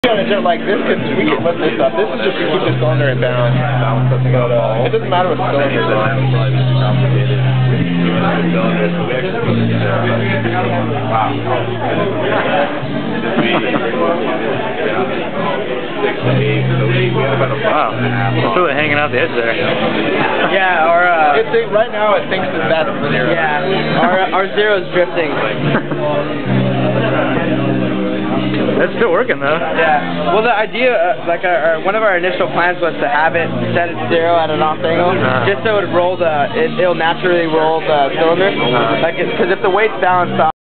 Like this, we can lift this up. This is just to keep the cylinder in balance. But it doesn't matter what the cylinder is on. Wow, it's really hanging out the edge there. Yeah, our right now it thinks that that's zero. Yeah, our zero's drifting. It's still working though. Yeah. Well, the idea, one of our initial plans was to have it set at zero at an off angle, just so it would roll it'll naturally roll the cylinder. Because if the weight's balanced off.